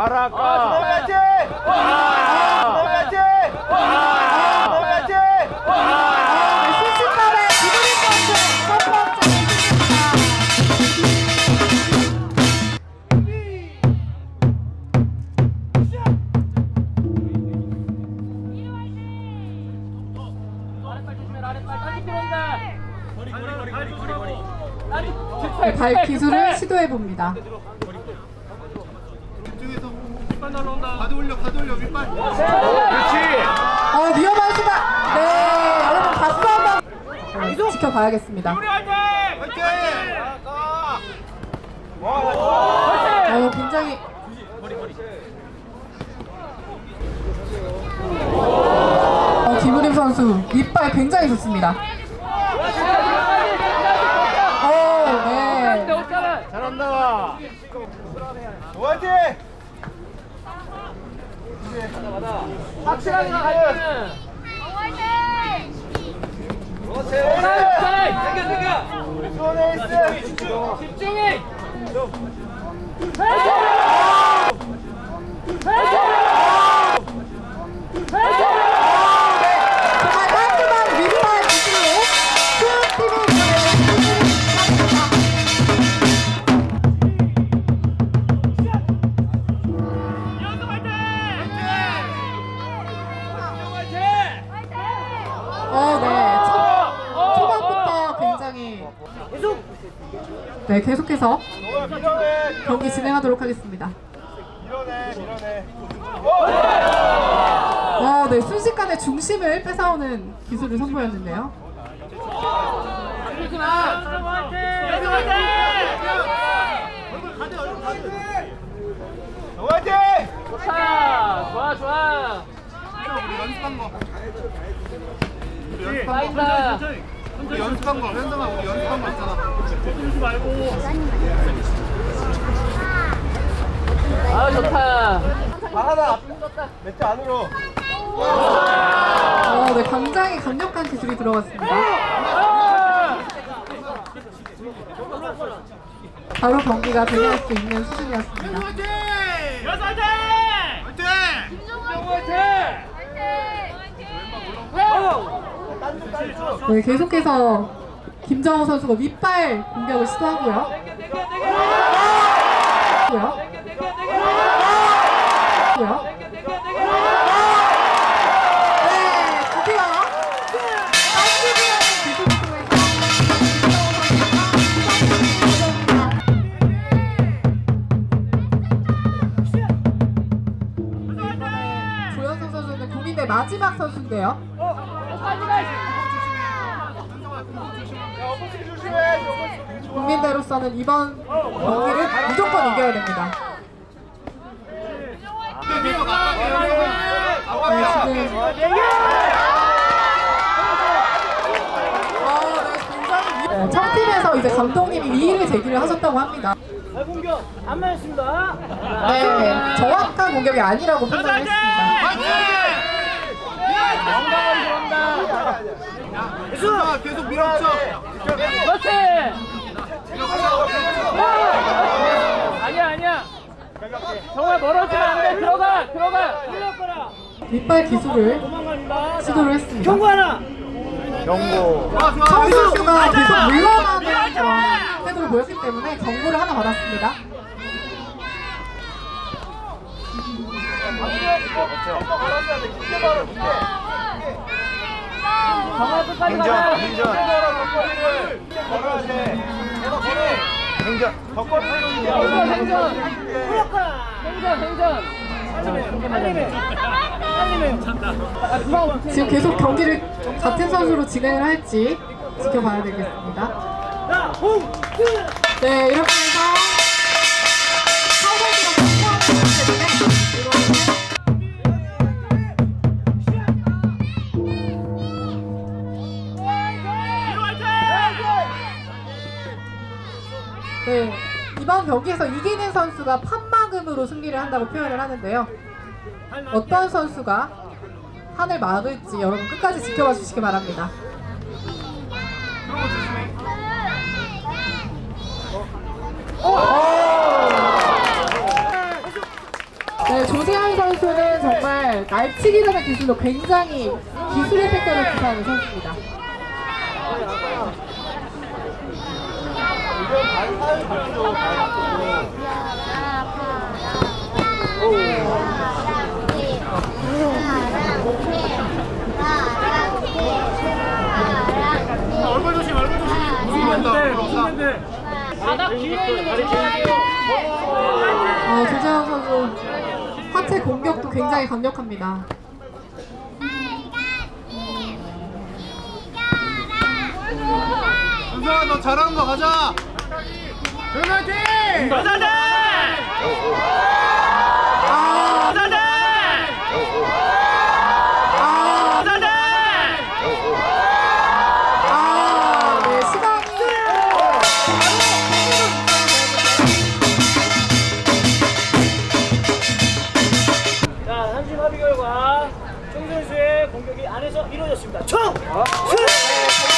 봐라 아까. 파이팅! 파이팅! 파이팅! 순식간에 기분이 좋은 첫 번째 발 기술을 시도해 봅니다. 윗발 날라온다. 가드 올려 윗발. 그렇지. 위험한 순간. 네, 여러분 박수 한번 지켜봐야겠습니다. 굉장히 김우림 선수 윗발 굉장히 좋습니다. 네. 잘한다. 화이팅! 확실하게 나가면은 그렇지! 당겨 손에 있어! 집중해 정말 깔끔한 윗발 기술로 수팀이 초반부터 굉장히 계속해서 경기 진행하도록 하겠습니다. 밀어내. 네, 순식간에 중심을 뺏어오는 기술을 선보였는데요. 화이팅! 좋아 우리 연습한 거. 쌓인다 우리 연습한 거. 현성아 우리 연습한 거 있잖아. 좋다 하나 몇 안으로. 네, 굉장히 강력한 기술이 들어갔습니다. 바로 경기가 진행할 수 있는 수준이었습니다. 네, 계속해서 김정호 선수가 윗발 공격을 시도하고요. 드디어 조현성 선수는 국민대 마지막 선수인데요. 국민대로서는 이번 경기를 무조건 이겨야 됩니다. 지금 청팀에서 이제 감독님이 이의를 제기를 하셨다고 합니다. 공격 안 맞았습니다. 네, 정확한 공격이 아니라고 판단을 했습니다. 현성아 계속 밀어붙여. 그렇지. 아니야. 정말 멀어지면 안 돼. 들어가. 윗발 기술을 시도를 했습니다. 경고 하나. 경고. 청 선수가 계속 물러나는 그런 태도를 보였기 때문에 경고를 하나 받았습니다. 정말 끝까지 가자. 행전. 지금 계속 경기를 같은 선수로 진행을 할지 지켜봐야 되겠습니다. 네, 이렇게 해서 한 선수가 네, 이번 경기에서 이기는 선수가 판막음으로 승리를 한다고 표현을 하는데요. 어떤 선수가 판을 막을지 여러분 끝까지 지켜봐 주시기 바랍니다. 네, 조재환 선수는 정말 날치기라는 기술로 굉장히 기술의 색깔을 구사하는 선수입니다. 얼굴 조심, 얼굴 조심. 무슨 바닥 뒤에 있는 거 조재환 선수 하체 공격도 굉장히 강력합니다. 현성아, 너 잘하는 거 가자. 화이팅! 가자자! 아, 가자자! 네, 시간이 자, 한심 합의 결과 총 선수의 공격이 안에서 이루어졌습니다. 총! 슛!